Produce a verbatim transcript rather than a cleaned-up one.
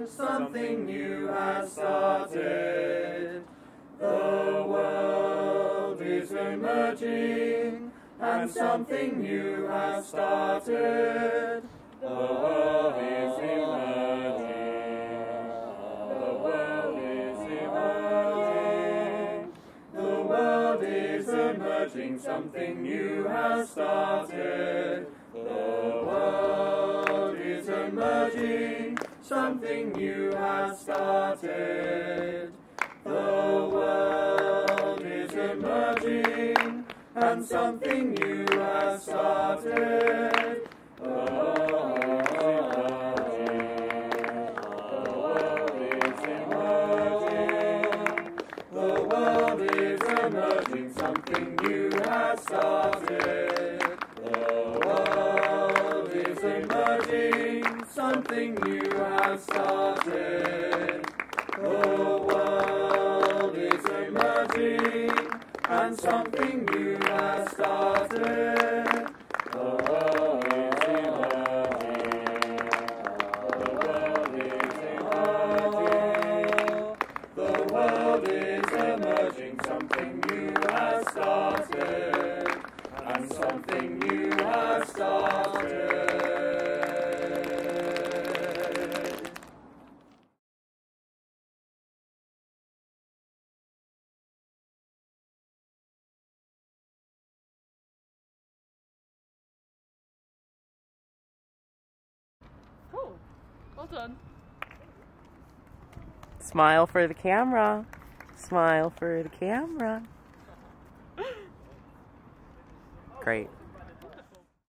something new has started. The world is emerging, and something new has started. The world is emerging. The world is emerging. The world is emerging, something new has started. The world is emerging, something new has started. The world is emerging, and something new has started. The world is emerging. The world is emerging, something new has started. The world is emerging, something new has started. The world is emerging, and something new has started. The world is emerging. The world is emerging. The world is emerging, something new has started. And something new has started. Cool. Well done. Smile for the camera. Smile for the camera. Great.